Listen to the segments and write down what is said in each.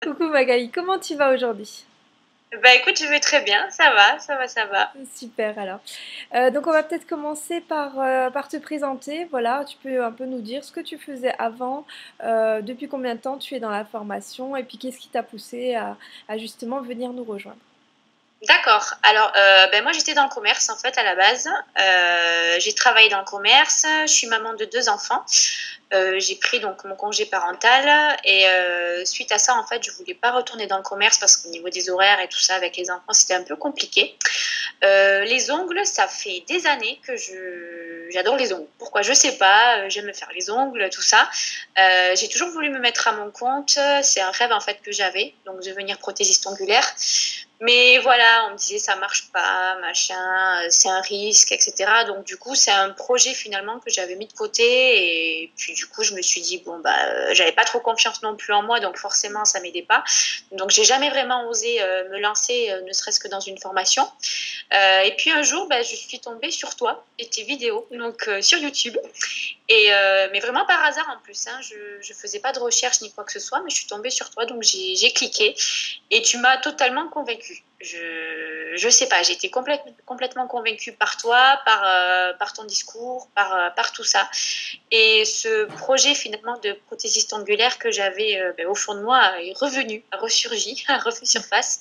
Coucou Magali, comment tu vas aujourd'hui? Bah écoute, je vais très bien, ça va, ça va, ça va. Super alors. Donc on va peut-être commencer par te présenter. Voilà, tu peux un peu nous dire ce que tu faisais avant, depuis combien de temps tu es dans la formation et puis qu'est-ce qui t'a poussé à justement venir nous rejoindre. D'accord. Alors, ben moi j'étais dans le commerce en fait à la base. J'ai travaillé dans le commerce. Je suis maman de deux enfants. J'ai pris donc mon congé parental et suite à ça en fait je voulais pas retourner dans le commerce parce qu'au niveau des horaires et tout ça avec les enfants c'était un peu compliqué. Les ongles, ça fait des années que j'adore les ongles. Pourquoi? Je sais pas. J'aime me faire les ongles, tout ça. J'ai toujours voulu me mettre à mon compte. C'est un rêve en fait que j'avais, donc devenir prothésiste ongulaire. Mais voilà, on me disait ça marche pas, machin, c'est un risque, etc. Donc du coup, c'est un projet finalement que j'avais mis de côté et puis du coup, je me suis dit bon bah, j'avais pas trop confiance non plus en moi, donc forcément ça m'aidait pas. Donc j'ai jamais vraiment osé me lancer, ne serait-ce que dans une formation. Et puis un jour, bah, je suis tombée sur toi et tes vidéos, donc sur YouTube. Et mais vraiment par hasard en plus, hein, je faisais pas de recherche ni quoi que ce soit, mais je suis tombée sur toi, donc j'ai cliqué et tu m'as totalement convaincue. Je sais pas, j'ai été complètement convaincue par toi, par ton discours, par tout ça. Et ce projet finalement de prothésiste angulaire que j'avais ben, au fond de moi est revenu, a ressurgi, a refait surface.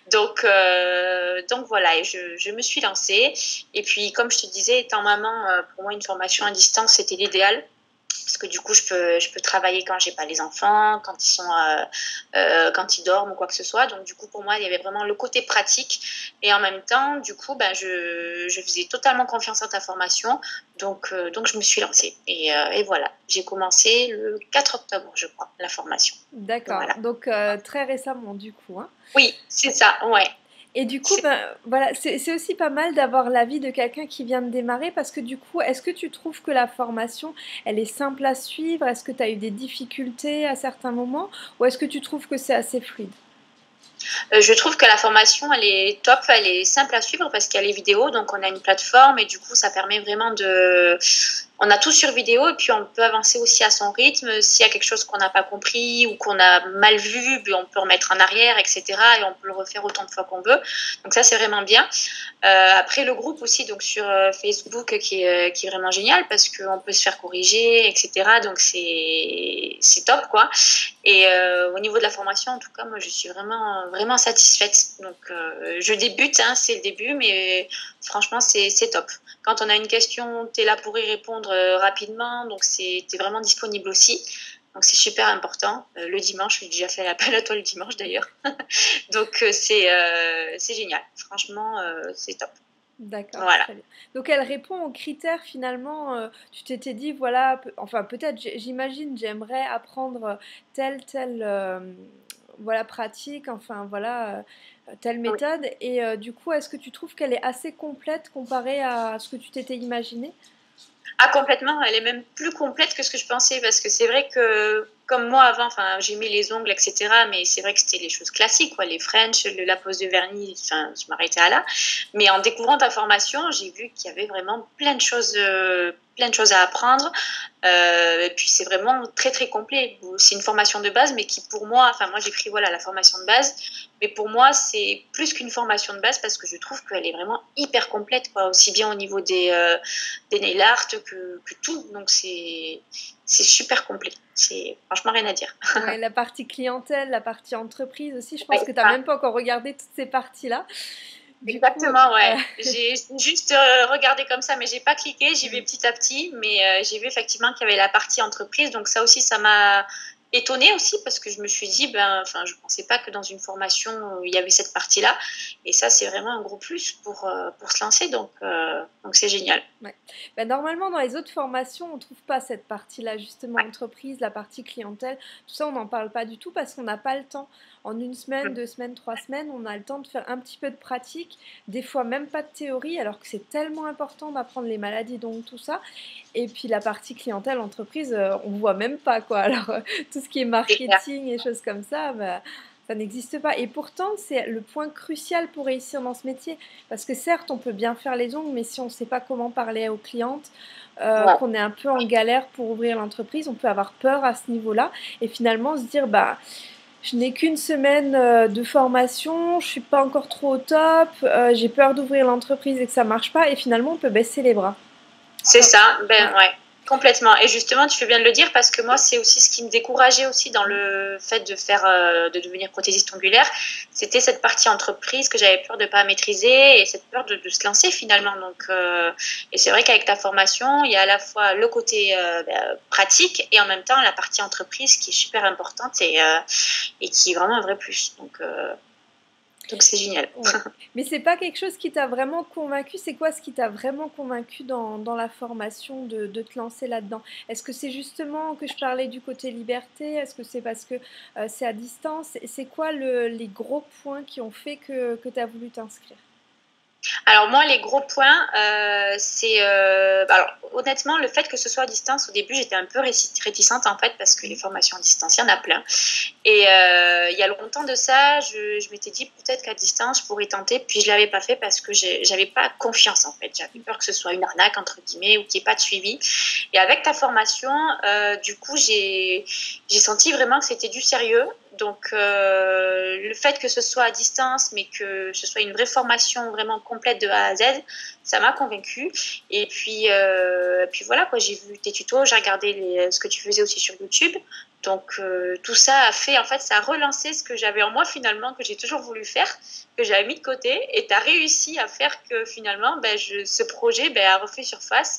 Donc voilà, et je me suis lancée. Et puis comme je te disais, étant maman, pour moi une formation à distance c'était l'idéal. Parce que du coup, je peux travailler quand j'ai pas les enfants, quand ils dorment ou quoi que ce soit. Donc du coup, pour moi, il y avait vraiment le côté pratique. Et en même temps, du coup, ben, je faisais totalement confiance en ta formation. Donc je me suis lancée. Et voilà, j'ai commencé le 4 octobre, je crois, la formation. D'accord, Voilà. donc très récemment du coup, hein. Oui, c'est ça, ouais. Et du coup, ben, voilà, c'est aussi pas mal d'avoir l'avis de quelqu'un qui vient de démarrer parce que du coup, est-ce que tu trouves que la formation, elle est simple à suivre? Est-ce que tu as eu des difficultés à certains moments? Ou est-ce que tu trouves que c'est assez fluide? Je trouve que la formation, elle est top, elle est simple à suivre parce qu'il y a les vidéos, donc on a une plateforme et du coup, ça permet vraiment de... On a tout sur vidéo et puis on peut avancer aussi à son rythme. S'il y a quelque chose qu'on n'a pas compris ou qu'on a mal vu, on peut remettre en arrière, etc. Et on peut le refaire autant de fois qu'on veut. Donc ça, c'est vraiment bien. Après, le groupe aussi, donc sur Facebook, qui est vraiment génial parce qu'on peut se faire corriger, etc. Donc c'est top, quoi. Et au niveau de la formation, en tout cas, moi, je suis vraiment satisfaite. Donc, je débute, hein, c'est le début, mais franchement, c'est top. Quand on a une question, tu es là pour y répondre rapidement, donc t'es vraiment disponible aussi. Donc, c'est super important. Le dimanche, j'ai déjà fait l'appel à toi le dimanche d'ailleurs. Donc, c'est génial. Franchement, c'est top. D'accord, Voilà. très bien. Donc elle répond aux critères finalement, tu t'étais dit voilà, enfin peut-être j'imagine j'aimerais apprendre telle voilà pratique, enfin voilà telle Oui. méthode et du coup est-ce que tu trouves qu'elle est assez complète comparée à ce que tu t'étais imaginé? Ah, complètement, elle est même plus complète que ce que je pensais parce que c'est vrai que comme moi avant, enfin, j'ai mis les ongles, etc. Mais c'est vrai que c'était les choses classiques, quoi, les French, la pose de vernis, enfin, je m'arrêtais à là. Mais en découvrant ta formation, j'ai vu qu'il y avait vraiment plein de choses à apprendre. Et puis c'est vraiment très très complet. C'est une formation de base, mais qui pour moi, enfin moi j'ai pris voilà la formation de base, mais pour moi c'est plus qu'une formation de base parce que je trouve qu'elle est vraiment hyper complète, quoi, aussi bien au niveau des nail art que tout. Donc c'est super complet. C'est franchement rien à dire. Ouais, la partie clientèle, la partie entreprise aussi, je pense Ouais, que tu n'as même pas encore regardé toutes ces parties-là. Du coup, exactement, ouais. J'ai juste regardé comme ça, mais j'ai pas cliqué. J'y vais petit à petit, mais j'ai vu effectivement qu'il y avait la partie entreprise. Donc ça aussi, ça m'a étonnée aussi parce que je me suis dit, ben, enfin, je pensais pas que dans une formation il y avait cette partie-là. Et ça, c'est vraiment un gros plus pour se lancer. Donc c'est génial. ouais. Bah, normalement, dans les autres formations, on ne trouve pas cette partie-là, justement, Ouais. entreprise, la partie clientèle. Tout ça, on n'en parle pas du tout parce qu'on n'a pas le temps. En une semaine, Mm. 2 semaines, 3 semaines, on a le temps de faire un petit peu de pratique, des fois même pas de théorie, alors que c'est tellement important d'apprendre les maladies, donc tout ça. Et puis la partie clientèle, entreprise, on voit même pas, quoi. Alors, tout ce qui est C'est clair. marketing et choses comme ça, bah, ça n'existe pas. Et pourtant, c'est le point crucial pour réussir dans ce métier. Parce que certes, on peut bien faire les ongles, mais si on ne sait pas comment parler aux clientes, Ouais. qu'on est un peu en galère pour ouvrir l'entreprise, on peut avoir peur à ce niveau-là. Et finalement, se dire, bah, Je n'ai qu'une semaine de formation, je suis pas encore trop au top, j'ai peur d'ouvrir l'entreprise et que ça marche pas, et finalement on peut baisser les bras. C'est Enfin, ça, ben ouais. ouais, complètement. Et justement, tu fais bien de le dire parce que moi, c'est aussi ce qui me décourageait aussi dans le fait de faire, de devenir prothésiste ongulaire. C'était cette partie entreprise que j'avais peur de pas maîtriser et cette peur de se lancer finalement. Donc, et c'est vrai qu'avec ta formation, il y a à la fois le côté pratique et en même temps la partie entreprise qui est super importante et qui est vraiment un vrai plus. Donc c'est génial. Ouais. Mais c'est pas quelque chose qui t'a vraiment convaincu? C'est quoi ce qui t'a vraiment convaincu dans la formation de te lancer là-dedans? Est-ce que c'est justement que je parlais du côté liberté? Est-ce que c'est parce que c'est à distance? C'est quoi les gros points qui ont fait que tu as voulu t'inscrire? Alors moi, les gros points, c'est alors honnêtement le fait que ce soit à distance. Au début, j'étais un peu réticente en fait parce que les formations à distance, il y en a plein. Et il y a longtemps de ça, je m'étais dit peut-être qu'à distance, je pourrais tenter. Puis je l'avais pas fait parce que j'avais pas confiance en fait. J'avais peur que ce soit une arnaque entre guillemets ou qu'il n'y ait pas de suivi. Et avec ta formation, du coup, j'ai senti vraiment que c'était du sérieux. Donc, le fait que ce soit à distance, mais que ce soit une vraie formation vraiment complète de A à Z, ça m'a convaincue. Et puis voilà, quoi, j'ai vu tes tutos, j'ai regardé ce que tu faisais aussi sur YouTube. Donc, tout ça a fait, en fait, ça a relancé ce que j'avais en moi finalement, que j'ai toujours voulu faire, que j'avais mis de côté. Et tu as réussi à faire que finalement, ce projet a refait surface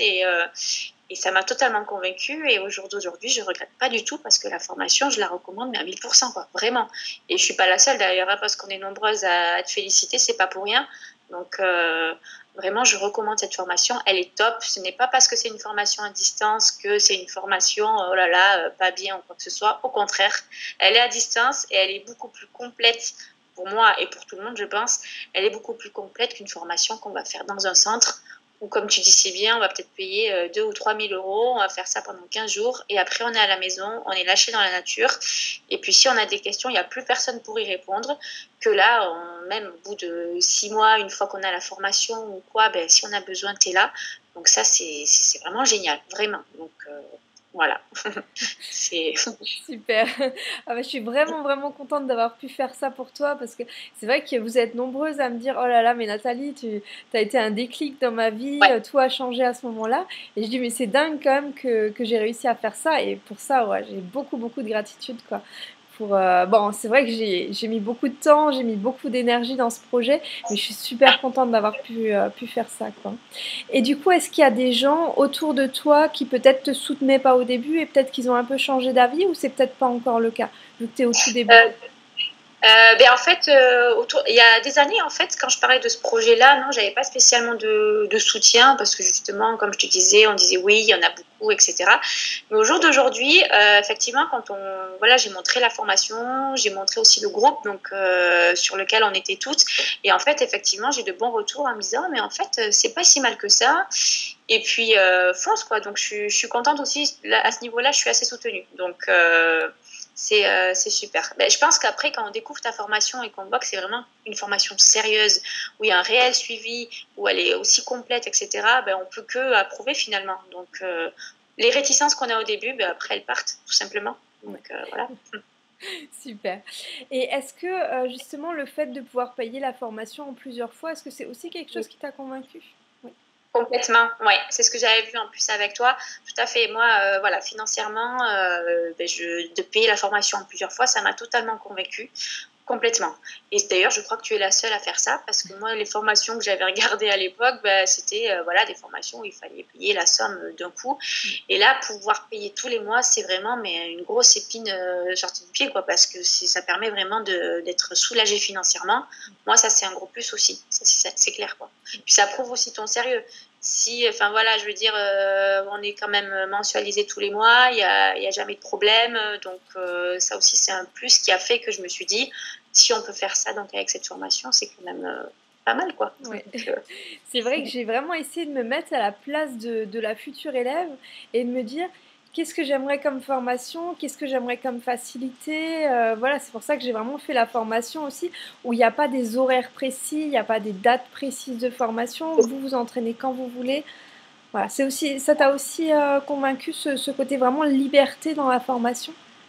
et ça m'a totalement convaincue. Et au jour d'aujourd'hui, je ne regrette pas du tout parce que la formation, je la recommande, mais à 1000%, quoi, vraiment. Et je ne suis pas la seule d'ailleurs, hein, parce qu'on est nombreuses à te féliciter, c'est pas pour rien. Donc, vraiment, je recommande cette formation. Elle est top. Ce n'est pas parce que c'est une formation à distance que c'est une formation, oh là là, pas bien ou quoi que ce soit. Au contraire, elle est à distance et elle est beaucoup plus complète pour moi et pour tout le monde, je pense. Elle est beaucoup plus complète qu'une formation qu'on va faire dans un centre ou comme tu dis si bien, on va peut-être payer 2 ou 3 000 euros, on va faire ça pendant 15 jours, et après on est à la maison, on est lâché dans la nature, et puis si on a des questions, il n'y a plus personne pour y répondre, que là, même au bout de 6 mois, une fois qu'on a la formation ou quoi, si on a besoin, tu es là. Donc ça, c'est vraiment génial, vraiment. Donc voilà, c'est... Super. Ah bah, je suis vraiment, vraiment contente d'avoir pu faire ça pour toi parce que c'est vrai que vous êtes nombreuses à me dire, oh là là, mais Nathalie, tu as été un déclic dans ma vie, Ouais. tout a changé à ce moment-là. Et je dis, mais c'est dingue quand même que j'ai réussi à faire ça. Et pour ça, ouais, j'ai beaucoup, beaucoup de gratitude, quoi. Bon, c'est vrai que j'ai mis beaucoup de temps, j'ai mis beaucoup d'énergie dans ce projet, mais je suis super contente d'avoir pu faire ça, quoi. Et du coup, est-ce qu'il y a des gens autour de toi qui peut-être te soutenaient pas au début et peut-être qu'ils ont un peu changé d'avis ou c'est peut-être pas encore le cas, vu que tu es au tout début? Euh, en fait, il y a des années, en fait, quand je parlais de ce projet-là, non, j'avais pas spécialement de soutien parce que justement, comme je te disais, on disait oui, il y en a beaucoup, etc. Mais au jour d'aujourd'hui, effectivement, voilà, j'ai montré la formation, j'ai montré aussi le groupe, donc sur lequel on était toutes, et en fait, effectivement, j'ai de bons retours en me disant, mais en fait, c'est pas si mal que ça. Et puis fonce quoi. Donc je suis contente aussi là, à ce niveau-là, je suis assez soutenue. Donc c'est super. Je pense qu'après, quand on découvre ta formation et qu'on voit que c'est vraiment une formation sérieuse, où il y a un réel suivi, où elle est aussi complète, etc., on peut que approuver finalement. Donc, les réticences qu'on a au début, après, elles partent, tout simplement. Ouais. Donc, voilà. Super. Et est-ce que justement le fait de pouvoir payer la formation en plusieurs fois, est-ce que c'est aussi quelque chose qui t'a convaincu? Oui. Complètement, ouais, c'est ce que j'avais vu en plus avec toi. Tout à fait. Moi, voilà, financièrement, de payer la formation en plusieurs fois, ça m'a totalement convaincue. Complètement. Et d'ailleurs, je crois que tu es la seule à faire ça parce que moi, les formations que j'avais regardées à l'époque, c'était voilà, des formations où il fallait payer la somme d'un coup. Et là, pouvoir payer tous les mois, c'est vraiment mais une grosse épine sortie du pied, quoi, parce que ça permet vraiment d'être soulagé financièrement. Moi, ça, c'est un gros plus aussi. C'est clair, quoi. Puis ça prouve aussi ton sérieux. Si, enfin voilà, je veux dire, on est quand même mensualisé tous les mois, il y a jamais de problème. Donc, ça aussi, c'est un plus qui a fait que je me suis dit, si on peut faire ça donc avec cette formation, c'est quand même pas mal, quoi. Ouais. Donc, C'est vrai que j'ai vraiment essayé de me mettre à la place de la future élève et de me dire qu'est-ce que j'aimerais comme formation, qu'est-ce que j'aimerais comme facilité. Voilà, c'est pour ça que j'ai vraiment fait la formation aussi, où il n'y a pas des horaires précis, il n'y a pas des dates précises de formation. Vous vous entraînez quand vous voulez. Voilà, c'est aussi, ça t'a aussi convaincu ce côté vraiment liberté dans la formation?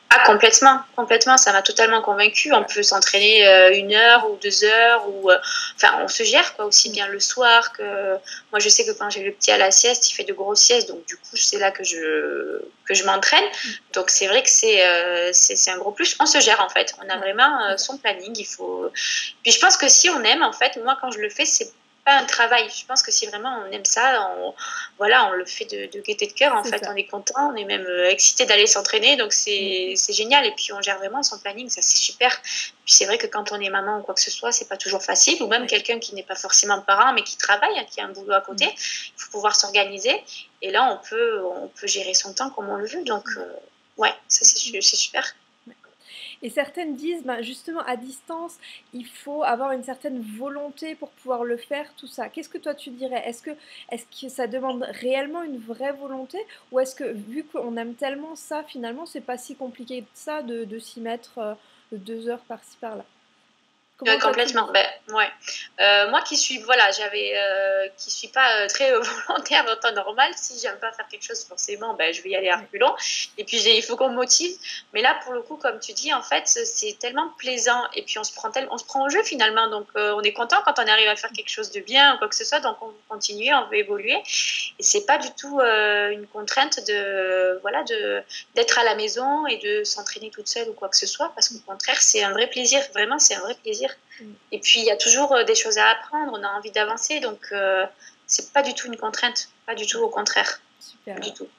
Ah, complètement, complètement, ça m'a totalement convaincue. On peut s'entraîner 1 heure ou 2 heures, ou enfin, on se gère quoi, aussi bien le soir que. Moi, je sais que quand j'ai le petit à la sieste, il fait de grosses siestes, donc du coup, c'est là que je m'entraîne. Donc, c'est vrai que c'est un gros plus. On se gère en fait. On a vraiment son planning. Il faut. Puis, je pense que si on aime, en fait, moi, quand je le fais, c'est pas un travail. Je pense que si vraiment on aime ça, voilà, on le fait de gaieté de cœur. En C'est fait, ça. on est content, on est même excité d'aller s'entraîner. Donc, c'est génial. Et puis, on gère vraiment son planning. Ça, c'est super. Puis, c'est vrai que quand on est maman ou quoi que ce soit, c'est pas toujours facile. Ou même Ouais. quelqu'un qui n'est pas forcément parent, mais qui travaille, hein, qui a un boulot à côté. Il faut pouvoir s'organiser. Et là, on peut gérer son temps comme on le veut. Donc, ouais, ça, c'est super. Et certaines disent, ben, justement, à distance, il faut avoir une certaine volonté pour pouvoir le faire, tout ça. Qu'est-ce que toi tu dirais? Est-ce que ça demande réellement une vraie volonté? Ou est-ce que, vu qu'on aime tellement ça, finalement, c'est pas si compliqué que ça de s'y mettre 2 heures par-ci par-là? Comment toi tu le Complètement. vis? Ben, ouais. Moi qui suis, voilà, qui suis pas très volontaire en temps normal, si j'aime pas faire quelque chose, forcément, ben, je vais y aller à Ouais. reculons. Et puis, il faut qu'on me motive. Mais là, pour le coup, comme tu dis, en fait, c'est tellement plaisant. Et puis, on se prend au jeu finalement. Donc, on est content quand on arrive à faire quelque chose de bien ou quoi que ce soit. Donc, on veut continuer, on veut évoluer. Et c'est pas du tout une contrainte voilà, d'être à la maison et de s'entraîner toute seule ou quoi que ce soit. Parce qu'au contraire, c'est un vrai plaisir. Vraiment, c'est un vrai plaisir. Et puis, il y a toujours des choses à apprendre, on a envie d'avancer, donc c'est pas du tout une contrainte, pas du tout, au contraire, Super. pas du tout.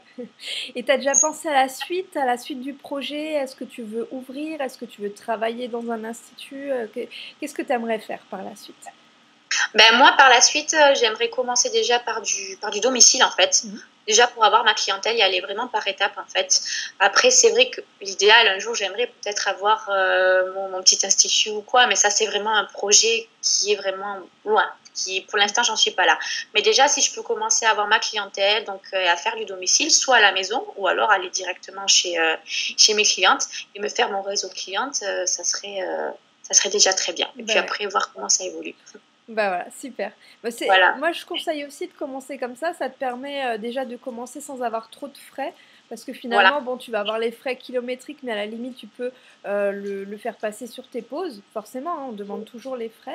Et tu as déjà pensé à la suite du projet? Est-ce que tu veux ouvrir? Est-ce que tu veux travailler dans un institut? Qu'est-ce que tu aimerais faire par la suite? Ben, moi, par la suite, j'aimerais commencer déjà par du domicile, en fait. Déjà pour avoir ma clientèle y aller vraiment par étapes, en fait. Après, c'est vrai que l'idéal, un jour, j'aimerais peut-être avoir mon petit institut ou quoi, mais ça, c'est vraiment un projet qui est vraiment loin. Pour l'instant, j'en suis pas là. Mais déjà, si je peux commencer à avoir ma clientèle, donc à faire du domicile, soit à la maison, ou alors aller directement chez mes clientes et me faire mon réseau de clientes, ça serait déjà très bien. Et puis Bah ouais. après, voir comment ça évolue. Bah voilà, super. Bah Voilà. moi, je conseille aussi de commencer comme ça te permet déjà de commencer sans avoir trop de frais, parce que Voilà. finalement, bon, tu vas avoir les frais kilométriques, mais à la limite, tu peux le faire passer sur tes pauses, forcément, hein, on demande toujours les frais.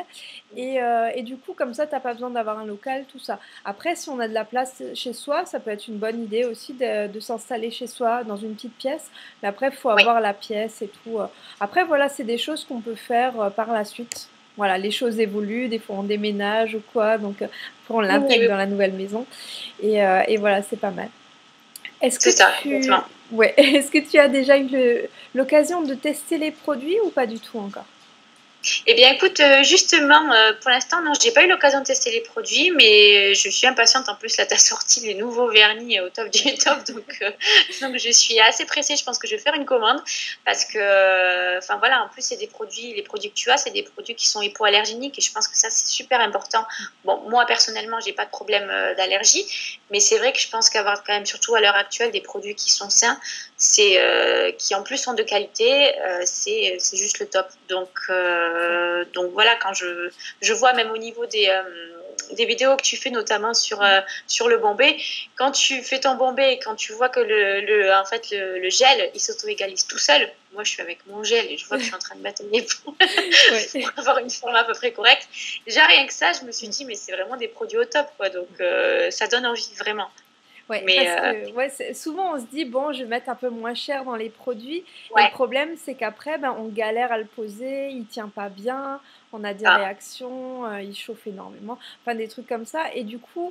Et du coup, comme ça, t'as pas besoin d'avoir un local, tout ça. Après, si on a de la place chez soi, ça peut être une bonne idée aussi de s'installer chez soi, dans une petite pièce. Mais après, il faut Oui, avoir la pièce et tout. Après, voilà, c'est des choses qu'on peut faire par la suite. Voilà, les choses évoluent, des fois on déménage ou quoi, donc après on oui, l'intègre oui, dans la nouvelle maison. Et voilà, c'est pas mal. Est-ce que c'est ça, complètement. ouais, est-ce que tu as déjà eu l'occasion de tester les produits ou pas du tout encore? Eh bien, écoute, justement, pour l'instant, non, j'ai pas eu l'occasion de tester les produits, mais je suis impatiente. En plus, là, tu as sorti les nouveaux vernis au top du top, donc je suis assez pressée. Je pense que je vais faire une commande parce que, enfin voilà, en plus, c'est des produits, les produits que tu as, c'est des produits qui sont hypoallergéniques et je pense que ça, c'est super important. Bon, moi, personnellement, j'ai pas de problème d'allergie, mais c'est vrai que je pense qu'avoir quand même, surtout à l'heure actuelle, des produits qui sont sains, qui en plus sont de qualité, c'est juste le top. Donc voilà, quand je vois même au niveau des vidéos que tu fais notamment sur le bombé, quand tu fais ton bombé et quand tu vois que en fait, le gel, il s'auto-égalise tout seul. Moi, je suis avec mon gel et je vois que je suis en train de batailler Ouais. pour avoir une forme à peu près correcte. Déjà, rien que ça, je me suis dit, mais c'est vraiment des produits au top, quoi. Donc, ça donne envie, vraiment. Ouais, Mais, parce que ouais, souvent on se dit, bon, je vais mettre un peu moins cher dans les produits. Et le ouais, problème, c'est qu'après, ben, on galère à le poser, il tient pas bien, on a des ah, réactions, il chauffe énormément, enfin des trucs comme ça. Et du coup,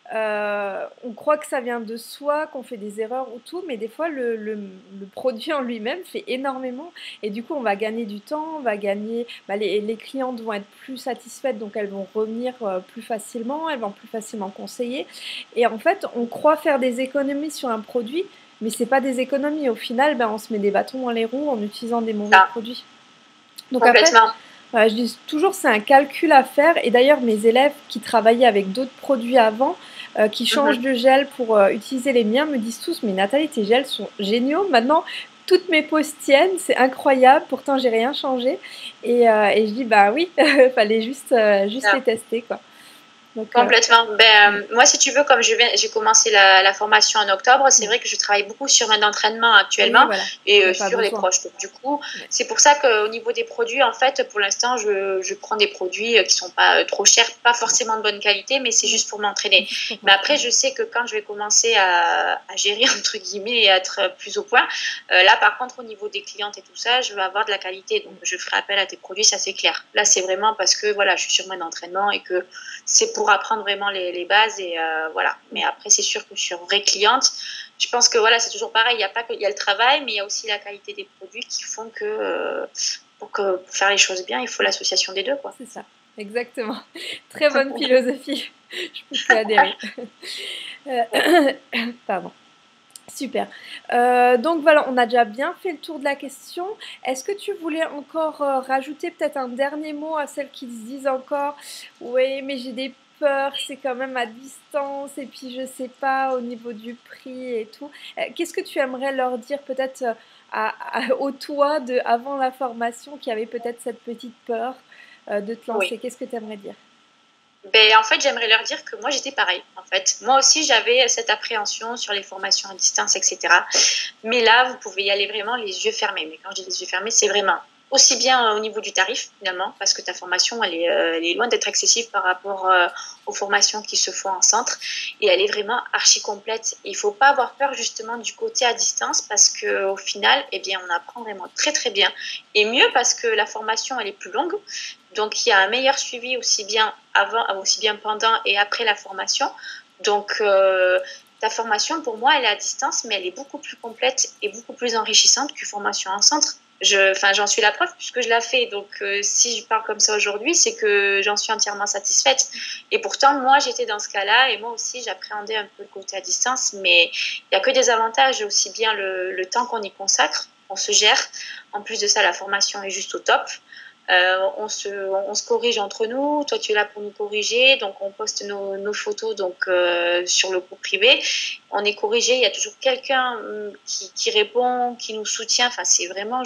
on croit que ça vient de soi, qu'on fait des erreurs ou tout, mais des fois le produit en lui-même fait énormément et du coup on va gagner du temps, on va gagner, bah, les clientes vont être plus satisfaites donc elles vont revenir plus facilement, elles vont plus facilement conseiller et en fait on croit faire des économies sur un produit mais c'est pas des économies, au final ben, on se met des bâtons dans les roues en utilisant des mauvais ah, produits. Donc après, complètement. voilà, je dis toujours c'est un calcul à faire et d'ailleurs mes élèves qui travaillaient avec d'autres produits avant, qui changent Mhm. de gel pour utiliser les miens me disent tous mais Nathalie tes gels sont géniaux maintenant toutes mes pauses tiennent, c'est incroyable, pourtant j'ai rien changé et je dis bah oui, fallait juste les Ah. tester quoi. Donc, Complètement. Moi, si tu veux, comme j'ai commencé la formation en octobre, c'est vrai que je travaille beaucoup sur mon entraînement oui, actuellement voilà, il et n'y a pas sur les besoin. proches. Donc, du coup, Ouais, c'est pour ça qu'au niveau des produits, en fait, pour l'instant, je prends des produits qui sont pas trop chers, pas forcément de bonne qualité, mais c'est ouais, juste pour m'entraîner. juste pour Mais après, t'entraîner. je sais que quand je vais commencer à gérer, entre guillemets, et à être plus au point, là, par contre, au niveau des clientes et tout ça, je vais avoir de la qualité. Donc, je ferai appel à tes produits, ça c'est clair. Là, c'est vraiment parce que voilà, je suis sur mon entraînement et que c'est pour apprendre vraiment les bases et voilà. Mais après, c'est sûr que je suis une vraie cliente. Je pense que voilà, c'est toujours pareil. Il y a pas que il y a le travail, mais il y a aussi la qualité des produits qui font que pour faire les choses bien, il faut l'association des deux, quoi. C'est ça, exactement. Très bonne philosophie. Je peux que adhérer. Pardon. Super. Donc voilà, on a déjà bien fait le tour de la question. Est-ce que tu voulais encore rajouter peut-être un dernier mot à celles qui se disent encore, oui, mais j'ai des peurs, c'est quand même à distance, et puis je sais pas au niveau du prix et tout. Qu'est-ce que tu aimerais leur dire peut-être au toi de avant la formation qui avait peut-être cette petite peur de te Oui. lancer? Qu'est-ce que tu aimerais dire? En fait, j'aimerais leur dire que moi, j'étais pareil. En fait, moi aussi, j'avais cette appréhension sur les formations à distance, etc. Mais là, vous pouvez y aller vraiment les yeux fermés. Mais quand je dis les yeux fermés, c'est vraiment aussi bien au niveau du tarif, finalement, parce que ta formation, elle est loin d'être excessive par rapport aux formations qui se font en centre. Et elle est vraiment archi complète. Il ne faut pas avoir peur, justement, du côté à distance, parce qu'au final, eh bien, on apprend vraiment très, très bien. Et mieux parce que la formation, elle est plus longue. Donc, il y a un meilleur suivi aussi bien avant, aussi bien pendant et après la formation. Donc, ta formation, pour moi, elle est à distance, mais elle est beaucoup plus complète et beaucoup plus enrichissante qu'une formation en centre. J'en suis la preuve puisque je l'ai fait. Donc, si je parle comme ça aujourd'hui, c'est que j'en suis entièrement satisfaite. Et pourtant, moi, j'étais dans ce cas-là et moi aussi, j'appréhendais un peu le côté à distance, mais il n'y a que des avantages, aussi bien le temps qu'on y consacre, on se gère. En plus de ça, la formation est juste au top. On se corrige entre nous. Toi, tu es là pour nous corriger. Donc, on poste nos photos donc, sur le groupe privé. On est corrigé. Il y a toujours quelqu'un qui répond, qui nous soutient. Enfin, c'est vraiment...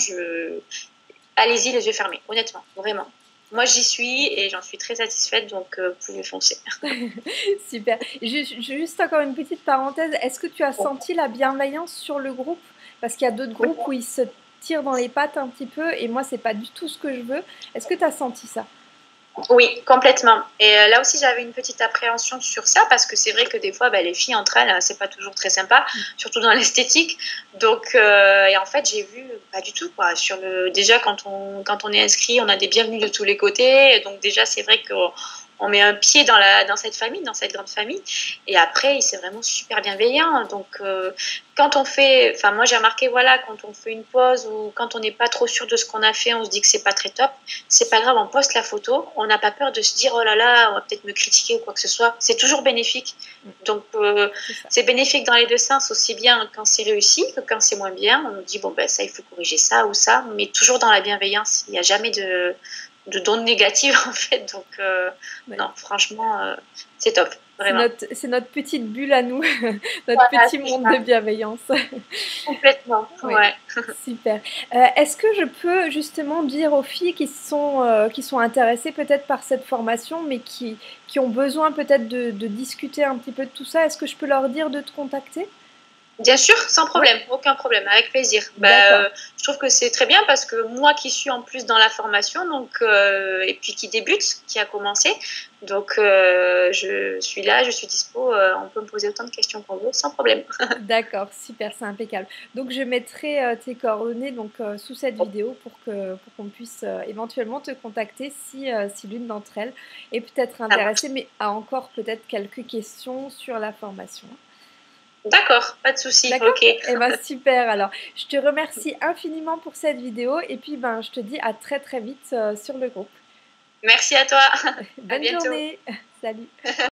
Allez-y, les yeux fermés, honnêtement, vraiment. Moi, j'y suis et j'en suis très satisfaite. Donc, vous pouvez foncer. Super. Juste encore une petite parenthèse. Est-ce que tu as senti la bienveillance sur le groupe? Parce qu'il y a d'autres Oui. groupes où ils se tirent dans les pattes un petit peu et moi, c'est pas du tout ce que je veux. Est-ce que tu as senti ça? Oui, complètement. Et là aussi, j'avais une petite appréhension sur ça parce que c'est vrai que des fois, les filles entre elles, c'est pas toujours très sympa, surtout dans l'esthétique. Donc, et en fait, j'ai vu pas du tout quoi. Déjà quand on est inscrit, on a des bienvenus de tous les côtés. Donc déjà, c'est vrai qu'on met un pied dans cette famille, dans cette grande famille. Et après, c'est vraiment super bienveillant. Donc, quand on fait, enfin moi j'ai remarqué voilà, quand on fait une pause ou quand on n'est pas trop sûr de ce qu'on a fait, on se dit que c'est pas très top. C'est pas grave, on poste la photo. On n'a pas peur de se dire oh là là, on va peut-être me critiquer ou quoi que ce soit. C'est toujours bénéfique. Donc c'est bénéfique dans les deux sens, aussi bien quand c'est réussi que quand c'est moins bien. On nous dit bon ça il faut corriger ça ou ça, mais toujours dans la bienveillance. Il n'y a jamais de d'ondes négatives en fait. Donc non, franchement c'est top, vraiment. C'est notre petite bulle à nous, notre Voilà, petit c'est monde ça. de bienveillance. Complètement, Oui, ouais. super. Est-ce que je peux justement dire aux filles qui sont intéressées peut-être par cette formation, mais qui ont besoin peut-être de discuter un petit peu de tout ça, est-ce que je peux leur dire de te contacter? Bien sûr, sans Ouais, problème, aucun problème, avec plaisir. d'accord. Je trouve que c'est très bien parce que moi qui suis en plus dans la formation, donc et puis qui débute, qui a commencé, donc je suis là, je suis dispo, on peut me poser autant de questions qu'on veut, sans problème. D'accord, super, c'est impeccable. Donc je mettrai tes coordonnées donc, sous cette vidéo pour qu'on puisse éventuellement te contacter si l'une d'entre elles est peut-être Ça marche. intéressée, mais a encore peut-être quelques questions sur la formation. D'accord, pas de souci, D'accord? ok. Eh ben super alors. Je te remercie infiniment pour cette vidéo et puis ben, je te dis à très très vite sur le groupe. Merci à toi, à Bonne bientôt. journée. Salut.